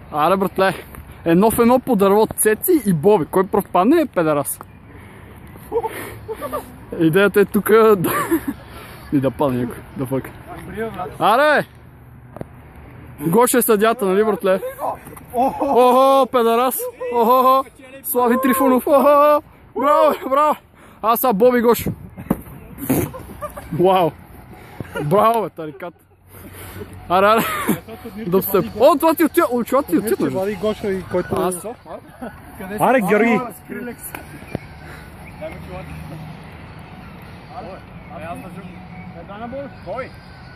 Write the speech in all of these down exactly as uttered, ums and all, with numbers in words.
Аре, братле. Едно в едно по дърво Цеци и Боби. Кой пръв падне е педерас? Идеята е тук да... и да падне някой. Да фък. Аре! Гоше е съдята, нали, братле? Охо, педерас! Охо, Слави Трифонов! Охо! Браво, браво! Аз са Боби Гошо. Вау! Браво, бе, тарикат! Аре, аре! Да встъп. О, това ти отива! О, това ти отива! Вади Гошо и който... Аз? Аре, Георги! Абе, аз държам. Една на бой. Кой?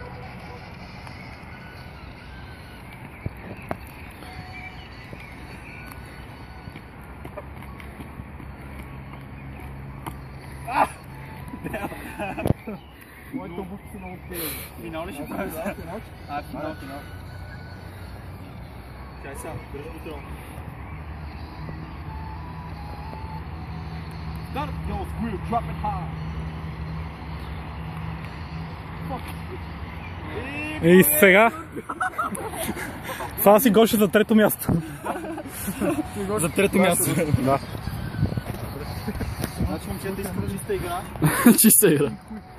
Моето обувки са много тежи. Финал ли ще правиш? А, финал, финал. Чай сега, държи бутел. Start your squeal, drop it hard. И сега... Това си Гошо за трето място. За трето място. Да. Значи момчета искам чиста игра. Чиста игра.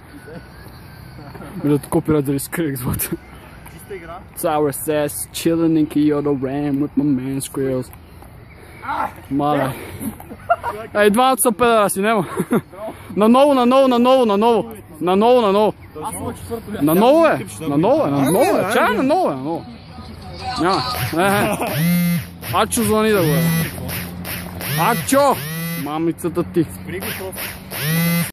Минато копирайт да ви скрих злата. Чиста игра. Sour sass, chillin' in Kyoto Ram with my man Skrills. Мале. Ей, двамата са педераси, нема. Наново, наново, наново, наново. Наново, наново. Наново е, наново е, наново е. Чай, наново е, наново. Няма. Ачо звъни да го е. Ачо! Мамицата ти.